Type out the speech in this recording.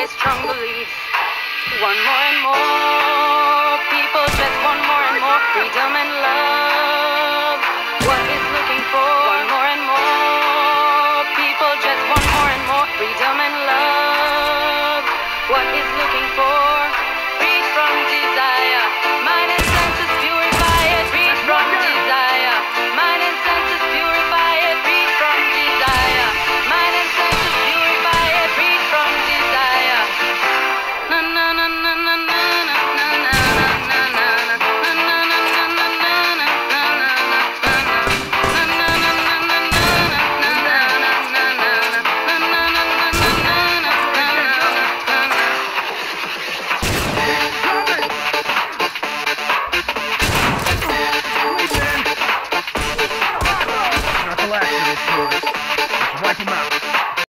strong belief. One more and more people just want more and more freedom and